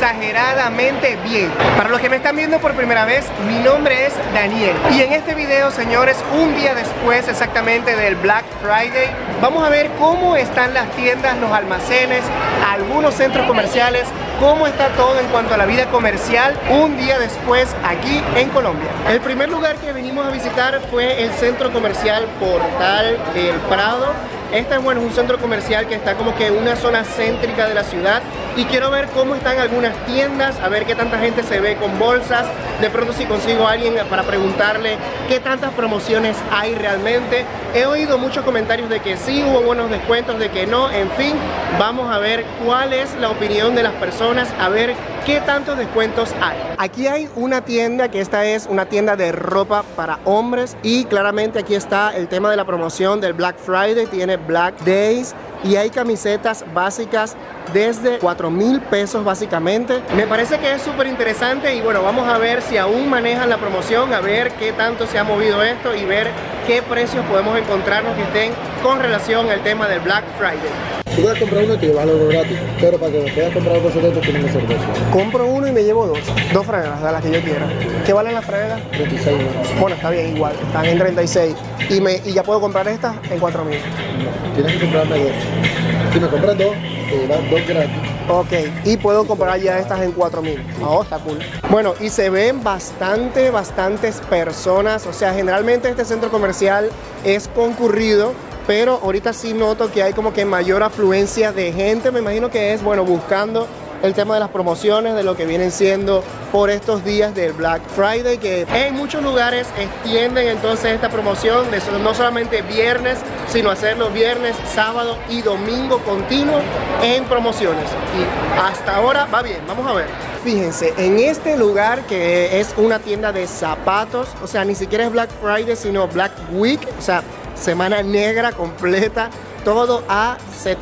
exageradamente bien. Para los que me están viendo por primera vez, mi nombre es Daniel y en este video, señores, un día después exactamente del Black Friday, vamos a ver cómo están las tiendas, los almacenes, algunos centros comerciales, cómo está todo en cuanto a la vida comercial un día después aquí en Colombia. El primer lugar que vinimos a visitar fue el centro comercial Portal del Prado. Este es, bueno, un centro comercial que está como que en una zona céntrica de la ciudad y quiero ver cómo están algunas tiendas, a ver qué tanta gente se ve con bolsas, de pronto si consigo a alguien para preguntarle qué tantas promociones hay realmente. He oído muchos comentarios de que sí hubo buenos descuentos, de que no, en fin, vamos a ver cuál es la opinión de las personas, a ver qué tantos descuentos hay. Aquí hay una tienda que esta es una tienda de ropa para hombres y claramente aquí está el tema de la promoción del Black Friday, tiene Black Days y hay camisetas básicas desde 4,000 pesos básicamente. Me parece que es súper interesante y bueno, vamos a ver si aún manejan la promoción, a ver qué tanto se ha movido esto y ver qué precios podemos encontrarnos que estén con relación al tema del Black Friday. Tú puedes comprar uno y te llevas algo gratis, pero para que me puedas comprar algo secreto tienes que ser dos. Compro uno y me llevo dos franelas de las que yo quiera. ¿Qué valen las franelas? 36 euros. Bueno, está bien, igual, están en 36 y ya puedo comprar estas en 4,000. No, tienes que comprarme dos. Si me compras dos, te llevas dos gratis. Ok, y puedo comprar ya estas en 4,000. Oh, está cool. Bueno, y se ven bastantes personas. O sea, generalmente este centro comercial es concurrido, pero ahorita sí noto que hay como que mayor afluencia de gente. Me imagino que es, bueno, buscando el tema de las promociones, de lo que vienen siendo por estos días del Black Friday, que en muchos lugares extienden entonces esta promoción de no solamente viernes, sino hacerlo viernes, sábado y domingo continuo en promociones. Y hasta ahora va bien, vamos a ver. Fíjense, en este lugar que es una tienda de zapatos, o sea, ni siquiera es Black Friday, sino Black Week, o sea, semana negra completa, todo a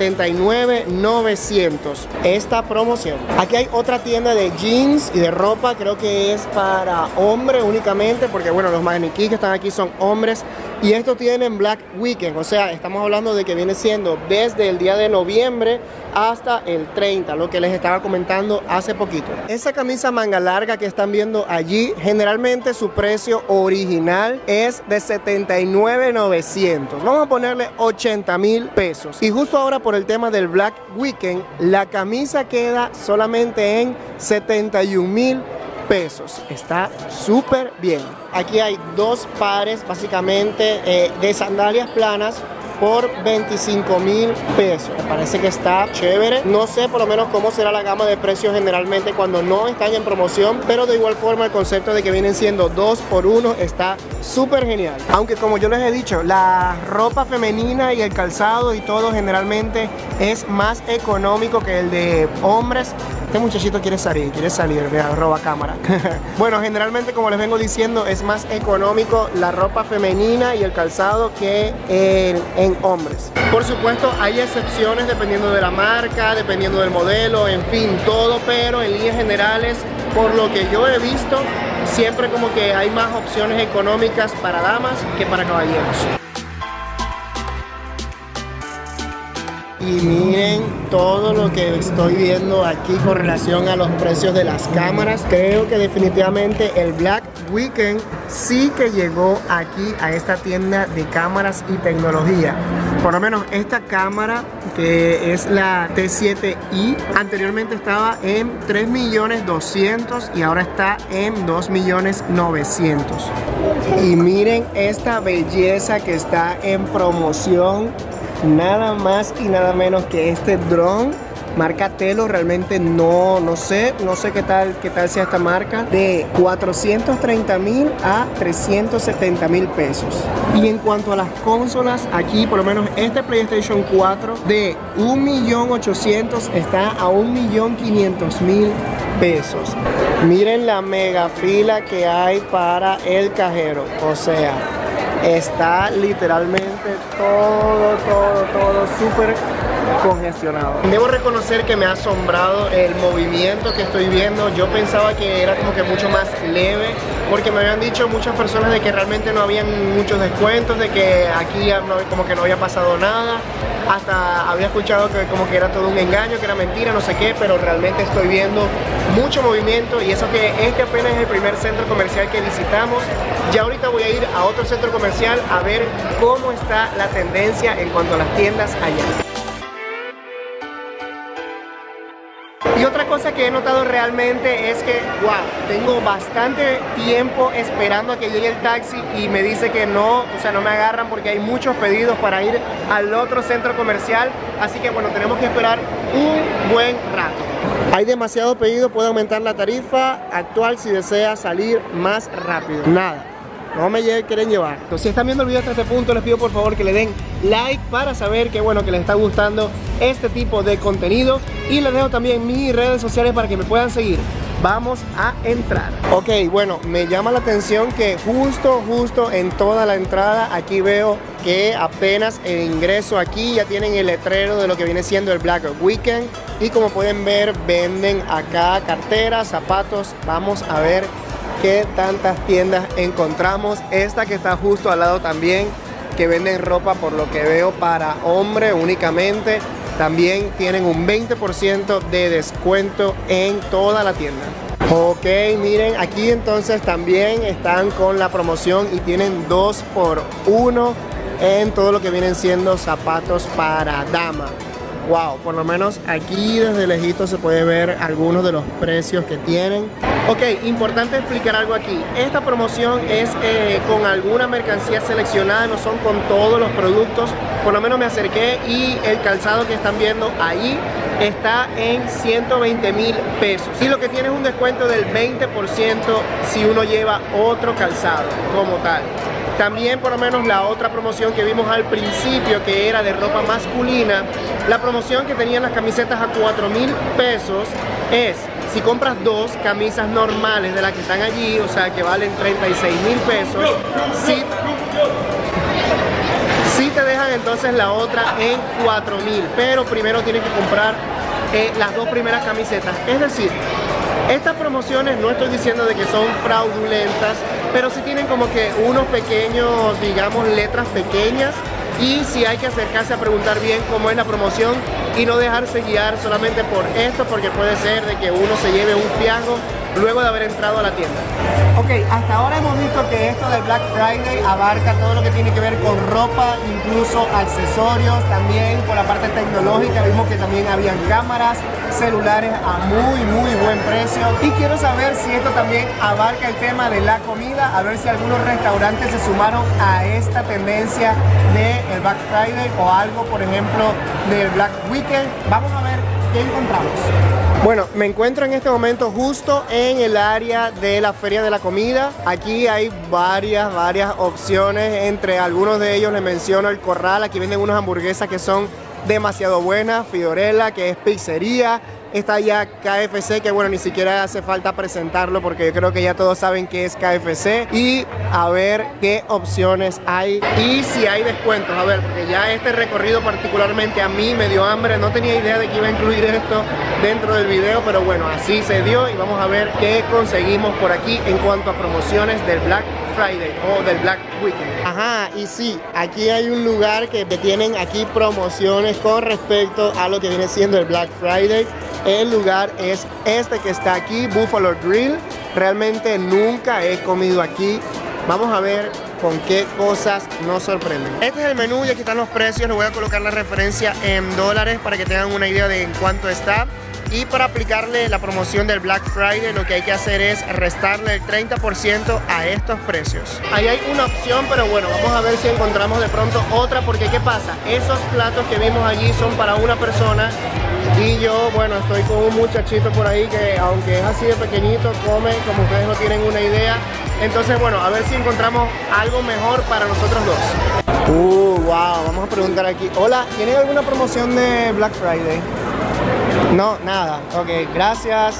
79,900 esta promoción. Aquí hay otra tienda de jeans y de ropa, creo que es para hombres únicamente, porque bueno, los maniquíes que están aquí son hombres. Y esto tienen Black Weekend, o sea, estamos hablando de que viene siendo desde el día de noviembre hasta el 30, lo que les estaba comentando hace poquito. Esa camisa manga larga que están viendo allí, generalmente su precio original es de 79,900. Vamos a ponerle 80,000 pesos. Y justo ahora por el tema del Black Weekend, la camisa queda solamente en 71,000 pesos. Está súper bien. Aquí hay dos pares básicamente de sandalias planas por 25,000 pesos. Me parece que está chévere. No sé por lo menos cómo será la gama de precios generalmente cuando no están en promoción, pero de igual forma el concepto de que vienen siendo 2 por 1 está súper genial. Aunque como yo les he dicho, la ropa femenina y el calzado y todo generalmente es más económico que el de hombres. Este muchachito quiere salir, vea, roba cámara. Bueno, generalmente como les vengo diciendo, es más económico la ropa femenina y el calzado que en hombres. Por supuesto, hay excepciones dependiendo de la marca, dependiendo del modelo, en fin, todo, pero en líneas generales, por lo que yo he visto, siempre como que hay más opciones económicas para damas que para caballeros. Y miren todo lo que estoy viendo aquí con relación a los precios de las cámaras. Creo que definitivamente el Black Weekend sí que llegó aquí a esta tienda de cámaras y tecnología. Por lo menos esta cámara, que es la T7i, anteriormente estaba en 3.200.000 y ahora está en 2.900.000. Y miren esta belleza que está en promoción. Nada más y nada menos que este dron marca Telo. Realmente no sé qué tal sea esta marca, de 430,000 a 370,000 pesos. Y en cuanto a las consolas, aquí por lo menos este PlayStation 4 de 1.800.000 está a 1.500.000 pesos. Miren la mega fila que hay para el cajero, o sea, está literalmente todo súper congestionado. Debo reconocer que me ha asombrado el movimiento que estoy viendo. Yo pensaba que era como que mucho más leve, porque me habían dicho muchas personas de que realmente no habían muchos descuentos, de que aquí como que no había pasado nada. Hasta había escuchado que como que era todo un engaño, que era mentira, no sé qué, pero realmente estoy viendo mucho movimiento, y eso que este apenas es el primer centro comercial que visitamos. Ya ahorita voy a ir a otro centro comercial a ver cómo está la tendencia en cuanto a las tiendas allá. Y otra cosa que he notado realmente es que, wow, tengo bastante tiempo esperando a que llegue el taxi y me dice que no, o sea, no me agarran porque hay muchos pedidos para ir al otro centro comercial. Así que bueno, tenemos que esperar un buen rato. Hay demasiado pedido, puede aumentar la tarifa actual si desea salir más rápido. Nada. No me quieren llevar. Entonces, si están viendo el video hasta este punto, les pido por favor que le den like para saber que bueno, que les está gustando este tipo de contenido, y les dejo también mis redes sociales para que me puedan seguir. Vamos a entrar. Ok, bueno, me llama la atención que justo en toda la entrada aquí veo que apenas el ingreso aquí ya tienen el letrero de lo que viene siendo el Black Weekend, y como pueden ver venden acá carteras, zapatos. Vamos a ver qué tantas tiendas encontramos. Esta que está justo al lado también, que venden ropa por lo que veo para hombre únicamente. También tienen un 20% de descuento en toda la tienda. Ok, miren, aquí entonces también están con la promoción y tienen 2x1 en todo lo que vienen siendo zapatos para dama. Wow, por lo menos aquí desde lejito se puede ver algunos de los precios que tienen. Ok, importante explicar algo aquí. Esta promoción es con alguna mercancía seleccionada, no son con todos los productos. Por lo menos me acerqué y el calzado que están viendo ahí está en 120.000 pesos. Y lo que tiene es un descuento del 20% si uno lleva otro calzado como tal. También por lo menos la otra promoción que vimos al principio, que era de ropa masculina, la promoción que tenían las camisetas a 4.000 pesos es, si compras dos camisas normales de las que están allí, o sea que valen 36.000 pesos, si te dejan entonces la otra en 4.000, pero primero tienes que comprar las dos primeras camisetas. Es decir, estas promociones no estoy diciendo de que son fraudulentas, pero sí tienen como que unos pequeños, digamos, letras pequeñas, y sí hay que acercarse a preguntar bien cómo es la promoción y no dejarse guiar solamente por esto, porque puede ser de que uno se lleve un fiasco luego de haber entrado a la tienda. Ok, hasta ahora hemos visto que esto del Black Friday abarca todo lo que tiene que ver con ropa, incluso accesorios, también por la parte tecnológica. Vimos que también habían cámaras, celulares a muy buen precio. Y quiero saber si esto también abarca el tema de la comida, a ver si algunos restaurantes se sumaron a esta tendencia del Black Friday o algo, por ejemplo, del Black Weekend. Vamos a ver qué encontramos. Bueno, me encuentro en este momento justo en el área de la feria de la comida. Aquí hay varias opciones. Entre algunos de ellos les menciono el Corral. Aquí venden unas hamburguesas que son demasiado buenas. Fiorella, que es pizzería. Está ya KFC, que bueno, ni siquiera hace falta presentarlo porque yo creo que ya todos saben qué es KFC. Y a ver qué opciones hay y si hay descuentos. A ver, porque ya este recorrido particularmente a mí me dio hambre. No tenía idea de que iba a incluir esto dentro del video, pero bueno, así se dio. Y vamos a ver qué conseguimos por aquí en cuanto a promociones del Black Friday o del Black Weekend. Ajá, y sí, aquí hay un lugar que tienen aquí promociones con respecto a lo que viene siendo el Black Friday. El lugar es este que está aquí, Buffalo Grill. Realmente nunca he comido aquí. Vamos a ver con qué cosas nos sorprenden. Este es el menú y aquí están los precios. Les voy a colocar la referencia en dólares para que tengan una idea de en cuánto está. Y para aplicarle la promoción del Black Friday, lo que hay que hacer es restarle el 30% a estos precios. Ahí hay una opción, pero bueno, vamos a ver si encontramos de pronto otra, porque ¿qué pasa? Esos platos que vimos allí son para una persona y yo, bueno, estoy con un muchachito por ahí que, aunque es así de pequeñito, come como ustedes no tienen una idea. Entonces, bueno, a ver si encontramos algo mejor para nosotros dos. Wow, vamos a preguntar aquí. Hola, ¿tienen alguna promoción de Black Friday? No, nada. Ok, gracias.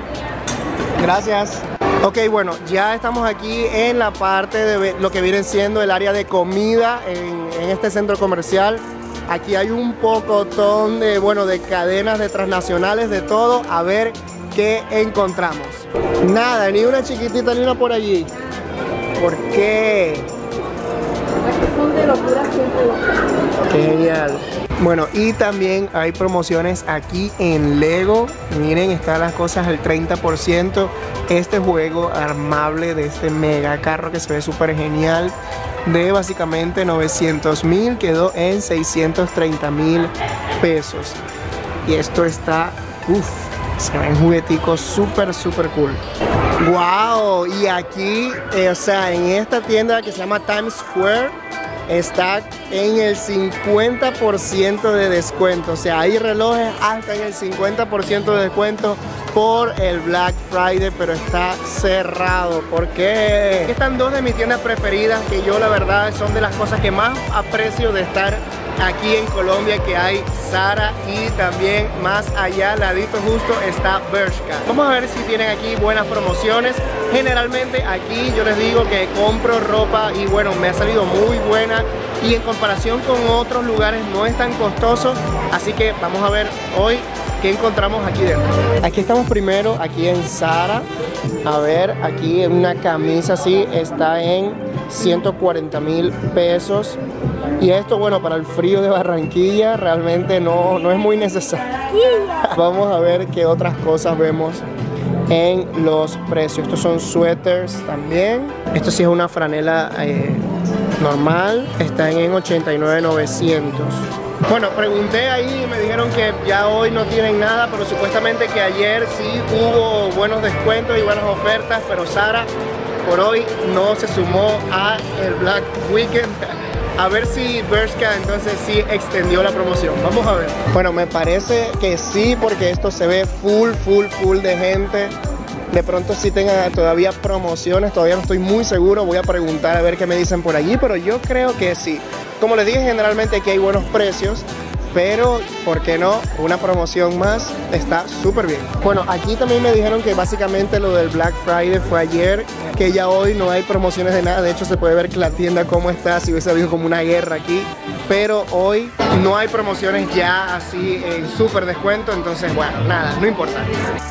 Gracias. Ok, bueno, ya estamos aquí en la parte de lo que viene siendo el área de comida en este centro comercial. Aquí hay un pocotón de, bueno, de cadenas de transnacionales, de todo. A ver qué encontramos. Nada, ni una chiquitita, ni una por allí. ¿Por qué? son de locura, siempre locura. Qué genial. Bueno, y también hay promociones aquí en Lego. Miren, están las cosas al 30%. Este juego armable de este mega carro que se ve súper genial, de básicamente 900.000, quedó en 630.000 pesos. Y esto está, se ven jugueticos súper cool. Wow, y aquí, o sea, en esta tienda que se llama Times Square, está en el 50% de descuento. O sea, hay relojes hasta en el 50% de descuento por el Black Friday, pero está cerrado. ¿Por qué? Aquí están dos de mis tiendas preferidas, que yo la verdad son de las cosas que más aprecio de estar aquí en Colombia, que hay Zara, y también más allá, ladito justo, está Bershka. Vamos a ver si tienen aquí buenas promociones. Generalmente aquí yo les digo que compro ropa y bueno, me ha salido muy buena, y en comparación con otros lugares no es tan costoso. Así que vamos a ver hoy qué encontramos aquí dentro. Aquí estamos primero, aquí en Zara. A ver, aquí una camisa así está en 140.000 pesos. Y esto, bueno, para el frío de Barranquilla realmente no es muy necesario. Vamos a ver qué otras cosas vemos en los precios. Estos son suéteres también. Esto sí es una franela normal. Están en 89.900. Bueno, pregunté ahí y me dijeron que ya hoy no tienen nada, pero supuestamente que ayer sí hubo buenos descuentos y buenas ofertas, pero Zara por hoy no se sumó a el Black Weekend. A ver si Bershka entonces sí extendió la promoción. Vamos a ver. Bueno, me parece que sí, porque esto se ve full de gente. De pronto sí tengan todavía promociones, todavía no estoy muy seguro. Voy a preguntar a ver qué me dicen por allí, pero yo creo que sí. Como les dije, generalmente aquí hay buenos precios, pero ¿por qué no? Una promoción más está súper bien. Bueno, aquí también me dijeron que básicamente lo del Black Friday fue ayer, que ya hoy no hay promociones de nada. De hecho, se puede ver que la tienda cómo está, si hubiese habido como una guerra aquí. Pero hoy no hay promociones ya así en súper descuento, entonces bueno, nada, no importa.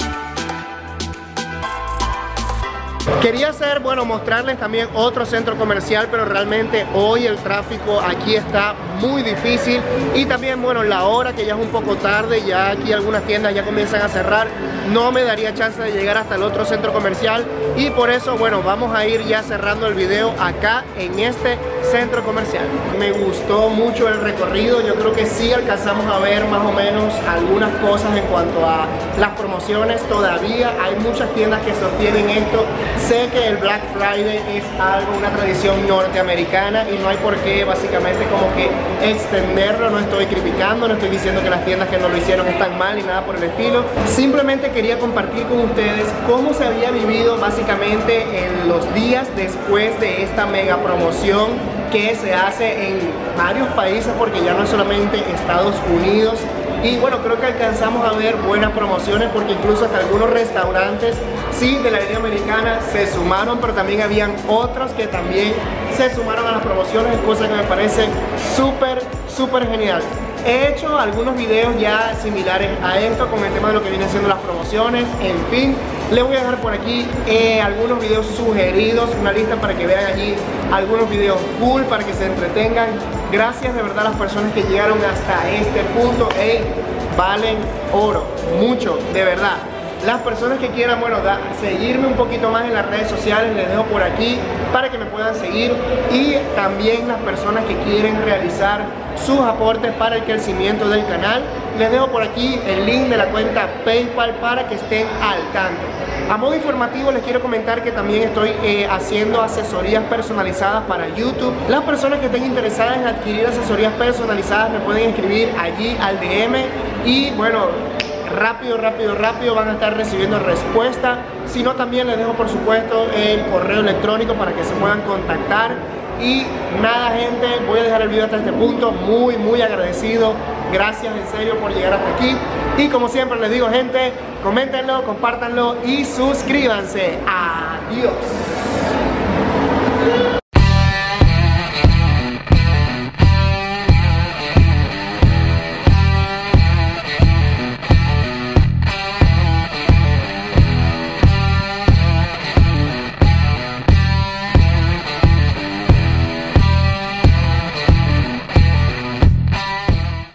Quería hacer, bueno, mostrarles también otro centro comercial, pero realmente hoy el tráfico aquí está muy difícil, y también, bueno, la hora que ya es un poco tarde, ya aquí algunas tiendas ya comienzan a cerrar, no me daría chance de llegar hasta el otro centro comercial, y por eso, bueno, vamos a ir ya cerrando el video acá en este centro comercial. Me gustó mucho el recorrido, yo creo que sí alcanzamos a ver más o menos algunas cosas en cuanto a las promociones. Todavía hay muchas tiendas que sostienen esto. Sé que el Black Friday es algo, una tradición norteamericana, y no hay por qué básicamente como que extenderlo. No estoy criticando, no estoy diciendo que las tiendas que no lo hicieron están mal ni nada por el estilo. Simplemente quería compartir con ustedes cómo se había vivido básicamente en los días después de esta mega promoción que se hace en varios países, porque ya no es solamente Estados Unidos. Y bueno, creo que alcanzamos a ver buenas promociones, porque incluso hasta algunos restaurantes, sí, de la línea americana se sumaron, pero también habían otros que también se sumaron a las promociones, cosa que me parece súper genial. He hecho algunos videos ya similares a esto con el tema de lo que vienen siendo las promociones. En fin, les voy a dejar por aquí algunos videos sugeridos, una lista para que vean allí algunos videos cool para que se entretengan. Gracias de verdad a las personas que llegaron hasta este punto. Valen oro, mucho, de verdad. Las personas que quieran, bueno, seguirme un poquito más en las redes sociales, les dejo por aquí para que me puedan seguir. Y también las personas que quieren realizar sus aportes para el crecimiento del canal, les dejo por aquí el link de la cuenta PayPal para que estén al tanto. A modo informativo les quiero comentar que también estoy haciendo asesorías personalizadas para YouTube. Las personas que estén interesadas en adquirir asesorías personalizadas me pueden escribir allí al DM, y bueno, rápido van a estar recibiendo respuesta. Si no, también les dejo por supuesto el correo electrónico para que se puedan contactar. Y nada, gente, voy a dejar el video hasta este punto. Muy agradecido. Gracias en serio por llegar hasta aquí. Y como siempre les digo, gente, coméntenlo, compártanlo y suscríbanse. Adiós.